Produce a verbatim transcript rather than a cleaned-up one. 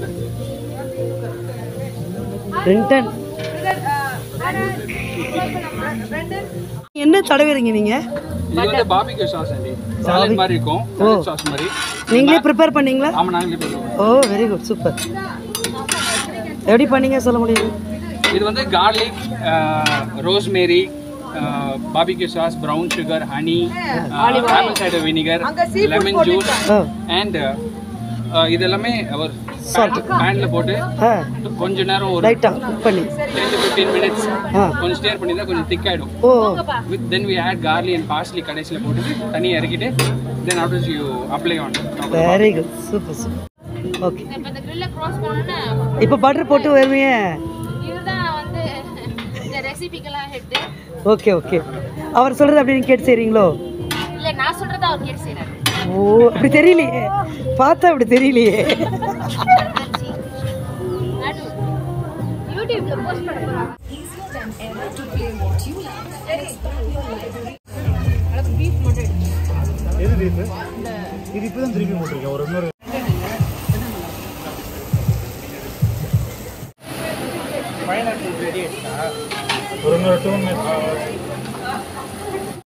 ரெண்டன் என்ன தடவைறீங்க நீங்க? இது வந்து பாபிக்யூ சாஸ் அண்டி. சாலட் மாதிரி இருக்கும். சாஸ் மாதிரி. நீங்களே ப்ரிப்பேர் பண்ணீங்களா? ஆமா நாங்களே ப்ரிப்பேர் பண்ணோம். Oh very good super. எப்படி பண்ணீங்க சொல்ல முடியும்? இது வந்து garlic, rosemary, barbecue sauce, brown sugar, honey, apple cider vinegar, lemon juice and இது எல்லாமே ஒரு பேன்ல போட்டு கொஞ்ச நேரம் ஒரு லைட்டா குக் பண்ணி ten to fifteen minutes கொஞ்சம் ஸ்டேர் பண்ணினா கொஞ்சம் திக் ஆயிடும். ஓ with then we add garlic and parsley கடைசில போட்டு தனியா இறக்கிட்டு then after you apply on very good super super okay இப்ப இந்த grill cross பண்ணனும்னா இப்ப பட்டர் போட்டு வருவீங்க. இதுதான் வந்து இந்த ரெசிபிக்கெல்லாம் ஹெட். ஓகே ஓகே அவர் சொல்றது அப்படி நீங்க கேட்டு செய்றீங்களோ? இல்ல நான் சொல்றத அவர் கேட்டு செய்றாரு. ஓ அப்படி தெரியலையே, பார்த்தா அப்படி தெரியலையே. யூடியூப்ல போஸ்ட் பண்ண போறேன். அது பீஃப் மட்டும் எது பீஃப்? இது இப்பதான் திருப்பி போட்டுருக்கேன் ஒரு இன்னொரு ஃபைனல் ரெடி ஆயிடுச்சா? ஒரு இன்னொரு டூ மினிட்ஸ்